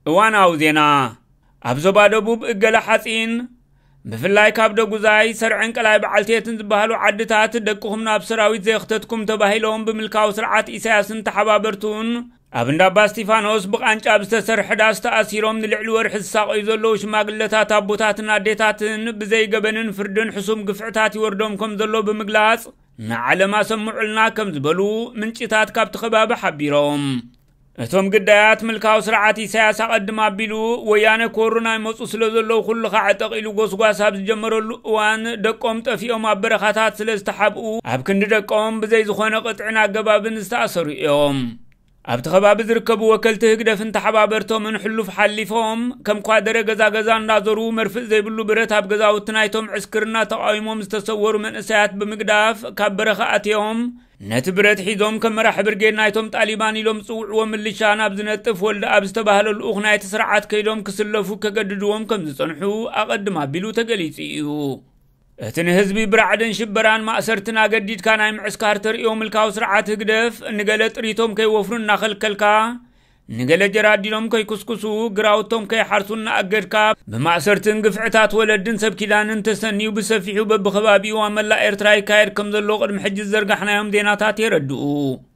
እዋናው ዜና ኣብዞባ ደቡብ እገለ ሓጺን ብፍላይ ካብ ደጉዛይ ሰርዕን ቀላይብዓሌትትን ዝበሃሉ ዓዴታት ደቅኹም ናብ ሰራዊት ዘየኽተትኩም ተባሂሎም ብምልካው ስርዓት ኢሳይያስን ተሓባበርቱን ኣብ እንዳ ስቲፋኖስ ብቃንጫ ዝተሰርሐ ዳስ ተኣሲሮም ንልዕሊ ወርሒ ዝሳቐዩ ዘለዉ ሽማግለታት ኣቦታትን ኣዴታትን ብዘይገበንን ፍርድን ሕሱም ግፍዕታት ይወርዶም ከም ዘሎ ብምግላጽ ንዓለም ኣሰምዑልና ከም ዝበሉ ምንጭታት ካብቲ ከባቢ ሓቢሮም እቶም ግዳያት ምልካው ስርዓት ኢሳይያስ ኣቀድም ኣቢሉ ወያነ ኮሮና ይመጹ ስለ ዘለዉ ኩሉ ኻዕጠቕ ኢሉ ጎስጓስ ኣብ ዝጀመረሉ እዋን ደቆም ጠፊኦም ኣብ በረኻታት ስለ ዝተሓብኡ ኣብ ክንዲ ደቆም ብዘይ ዝኾነ ቅጥዕን ኣገባብን ዝተኣሰሩ እዮም ኣብቲ ከባቢ ዝርከቡ ወከልቲ ህግደፍን ተሓባበርቶምን ሕሉፍ ሓሊፎም ከም ኳደረ ገዛ እንዳዞሩ መርፍእ ዘይብሉ ብረት ኣብ ገዛውቲ ናይቶም ዕስክርና ተቃዊሞም ዝተሰወሩ መንእሰያት ብምግዳፍ ካብ በረኻ ኣትዮም ነቲ ብረት ሒዞም ከም መራሒ ብርጌድ ናይቶም ጣሊባን ኢሎም ጽውዕዎ ምልሻ ናብ ዝነጥፍ ወልደ ኣብ ዝተባህለሉ ልኡኽ ናይቲ ስርዓት ከይዶም ክስለፉ ከገድድዎም ከም ዝጸንሑ ኣቀድም ኣቢሉ ተገሊጹ እዩ እቲ ንህዝቢ ብራዕድን ሽበራን ማእሰርትን ኣገዲድካ ናይ ምዕስካር ተርእዮ ምልካው ስርዓት ህግደፍ ንገለ ጥሪቶም ከይወፍሩን እናኸልከልካ ንገለ ጀራዲኖም ከይኩስኩሱ ግራውቶም ከይሓርሱን ኣገድካ ብማእሰርትን ግፍዕታት ወለድን ሰብኪዳንን ተሰኒዩ ብሰፊሑ በብኸባቢኡ ኣብ መላእ ኤርትራ ይካየድ ከም ዘሎ ቅድሚ ሕጂ ዘርጋሕናዮም ዜናታት የረድኡ